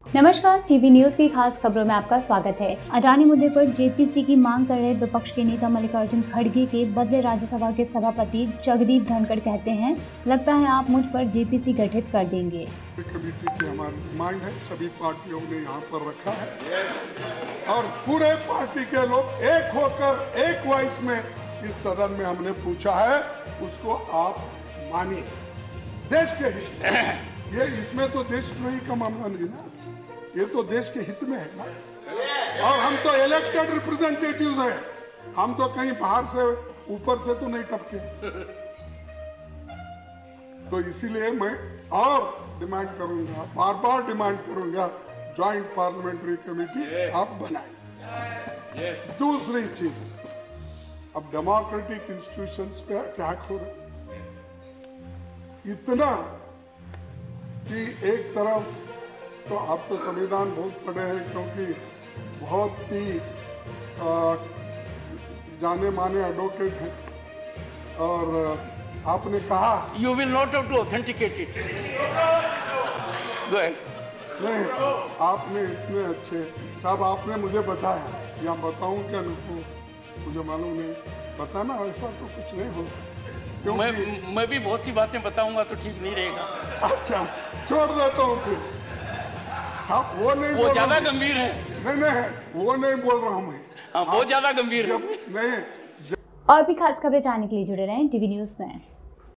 नमस्कार, TV news की खास खबरों में आपका स्वागत है। अडानी मुद्दे पर जेपीसी की मांग कर रहे विपक्ष के नेता मल्लिकार्जुन खड़गे के बदले राज्यसभा के सभापति जगदीप धनखड़ कहते हैं, लगता है आप मुझ पर जेपीसी गठित कर देंगे। कमेटी की हमारी डिमांड है, सभी पार्टियों ने यहाँ पर रखा है और पूरे पार्टी के लोग एक होकर एक वॉइस में इस सदन में हमने पूछा है, उसको आप मानिए। देश के हित में ये, इसमें तो देशद्रोही का मामला नहीं ना, ये तो देश के हित में है ना। और हम तो इलेक्टेड रिप्रेजेंटेटिव्स हैं, हम तो कहीं बाहर से ऊपर से तो नहीं टपके। तो इसीलिए मैं और डिमांड करूंगा, बार बार डिमांड करूंगा, ज्वाइंट पार्लियामेंट्री कमेटी आप बनाएं। दूसरी चीज, अब डेमोक्रेटिक इंस्टीट्यूशंस पे अटैक हो रहा है इतना कि एक तरफ तो आप तो संविधान बहुत पढ़े हैं, क्योंकि बहुत ही जाने माने एडवोकेट हैं, और आपने कहा you will not have to authenticate it. Go ahead. नहीं, आपने इतने अच्छे साहब, आपने मुझे बताया, या बताऊं क्या नको, मुझे मालूम नहीं, बताना ऐसा तो कुछ नहीं होगा। मैं भी बहुत सी बातें बताऊंगा तो ठीक नहीं रहेगा। अच्छा, छोड़ देता हूँ फिर साहब, वो नहीं, वो ज्यादा गंभीर है। नहीं, वो नहीं बोल रहा हूँ मैं। हाँ, बहुत ज्यादा गंभीर है। नहीं। और भी खास खबरें जानने के लिए जुड़े रहें टीवी न्यूज में।